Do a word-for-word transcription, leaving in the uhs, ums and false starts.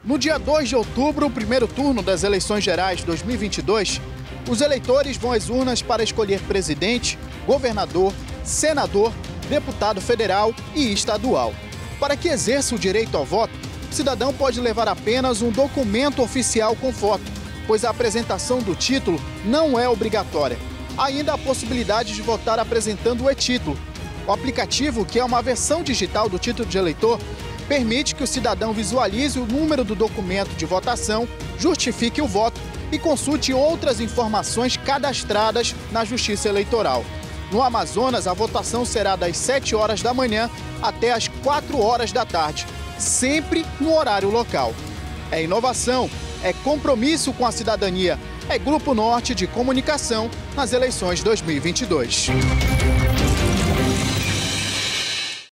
No dia dois de outubro, o primeiro turno das eleições gerais de dois mil e vinte e dois, os eleitores vão às urnas para escolher presidente, governador, senador, deputado federal e estadual. Para que exerça o direito ao voto, o cidadão pode levar apenas um documento oficial com foto, pois a apresentação do título não é obrigatória. Há ainda a possibilidade de votar apresentando o e-título. O aplicativo, que é uma versão digital do título de eleitor, permite que o cidadão visualize o número do documento de votação, justifique o voto e consulte outras informações cadastradas na Justiça Eleitoral. No Amazonas, a votação será das sete horas da manhã até as quatro horas da tarde, sempre no horário local. É inovação, é compromisso com a cidadania, é Grupo Norte de Comunicação nas eleições dois mil e vinte e dois.